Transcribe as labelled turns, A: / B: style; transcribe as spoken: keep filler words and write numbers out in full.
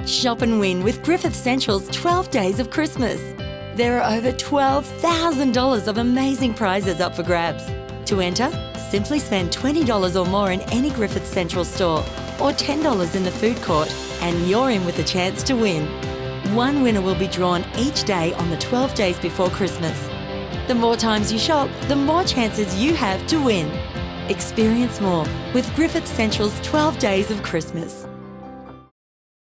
A: Shop and win with Griffith Central's twelve Days of Christmas. There are over twelve thousand dollars of amazing prizes up for grabs. To enter, simply spend twenty dollars or more in any Griffith Central store or ten dollars in the food court and you're in with a chance to win. One winner will be drawn each day on the twelve days before Christmas. The more times you shop, the more chances you have to win. Experience more with Griffith Central's twelve Days of Christmas.